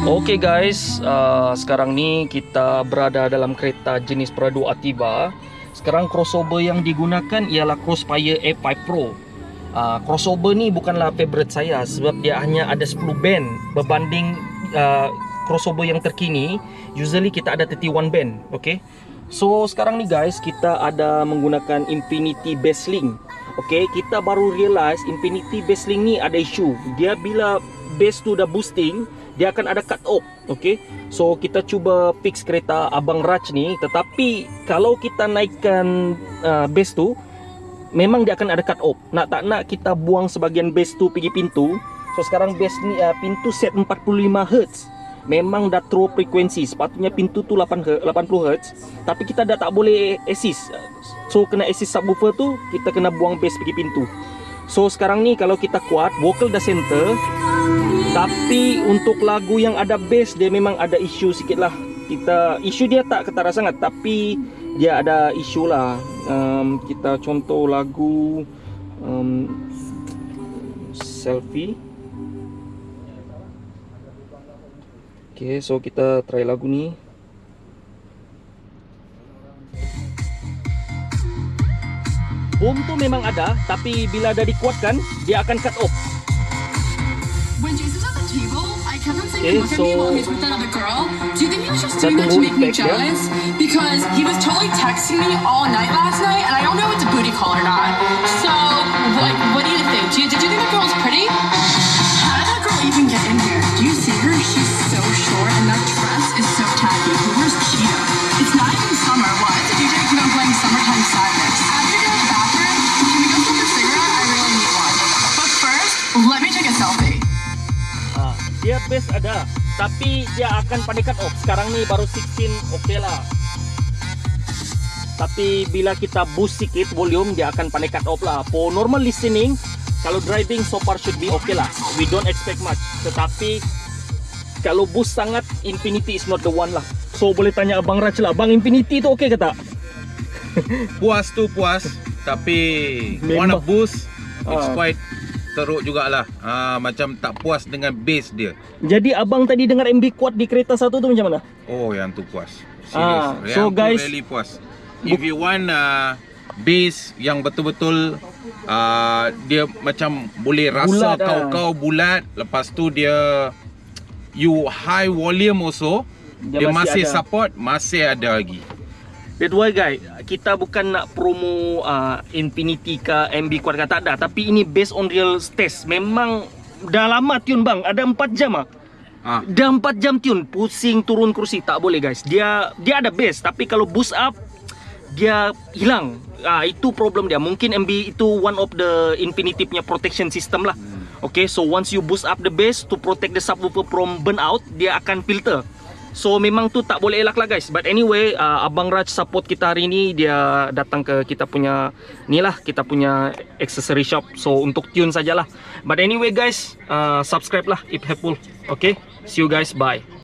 Oke guys, sekarang nih kita berada dalam kereta jenis Prado Atiba. Sekarang crossover yang digunakan ialah Crossfire F5 Pro. Crossover ni bukanlah favorite saya sebab dia hanya ada 10 band berbanding crossover yang terkini. Usually kita ada 31 band. Okay, so sekarang nih guys, kita ada menggunakan Infinity Basslink. Okay, kita baru realize Infinity Basslink ni ada isu. Dia bila bass tu dah boosting, dia akan ada cut off. Okay, so kita cuba fix kereta Abang Raj ni. Tetapi kalau kita naikkan bass tu, memang dia akan ada cut off. Nak tak nak kita buang sebagian bass tu pergi pintu. So sekarang bass ni pintu set 45 Hz. Memang dah throw frekuensi. Sepatutnya pintu tu 80 Hz. Tapi kita dah tak boleh assist. So kena assist subwoofer tu, kita kena buang bass pergi pintu. So sekarang ni kalau kita kuat, vocal dah center, tapi untuk lagu yang ada bass dia memang ada isu sikit lah. Isu dia tak ketara sangat, tapi dia ada isu lah. Kita contoh lagu Selfie. Okay, so kita try lagu ni. Boom tu memang ada, tapi bila dah dikuatkan, dia akan cut off. When Jesus at the table, I kept on saying, look at me while he's with that other girl. Do you think he was just doing that to make me jealous? Because he was totally texting me all night last night, and I don't know if it's a booty call or not. So, like, what do you think? Did you think that girl was pretty? How did that girl even get in here? Do you see her? She's so short, and that dress is so tacky. Who wears Cheetos? It's not even summer. Why is the DJ keep on playing Summertime Sadness? After you're in the bathroom, can we go smoke a cigarette? I really need one. But first, let me take a selfie. Dia bass ada, tapi dia akan pandai cut off. Sekarang ni baru 16, okay lah. Tapi bila kita boost sikit volume, dia akan pandai cut off lah. For normal listening, kalau driving so far should be okay lah. We don't expect much. Tetapi kalau boost sangat, Infinity is not the one lah. So boleh tanya Abang Raj lah, Bang, Infinity tu okay ke tak? Puas tu puas, tapi wanna boost, it's quite teruk jugalah. Macam tak puas dengan bass dia. Jadi abang tadi dengar MB kuat di kereta satu tu macam mana? Oh, yang tu puas. Serius. So guys, really puas. If you want bass yang betul-betul dia macam boleh rasa kau bulat, lepas tu dia you high volume also, dia masih support, masih ada lagi. That's why guys, kita bukan nak promo Infinity ke MB kuat ke tak ada, tapi ini based on real test. Memang dah lama tune bang, ada 4 jam dah 4 jam tune, pusing turun kursi, tak boleh guys. Dia ada bass, tapi kalau boost up dia hilang. Itu problem dia. Mungkin MB itu one of the Infinity punya protection system lah. Okay, so once you boost up the bass to protect the subwoofer from burn out, dia akan filter. So memang tu tak boleh elak lah guys. But anyway, Abang Raj support kita hari ni. Dia datang ke kita punya ni lah, kita punya accessory shop. So untuk tune sajalah. But anyway guys, subscribe lah if helpful. Okay, see you guys, bye.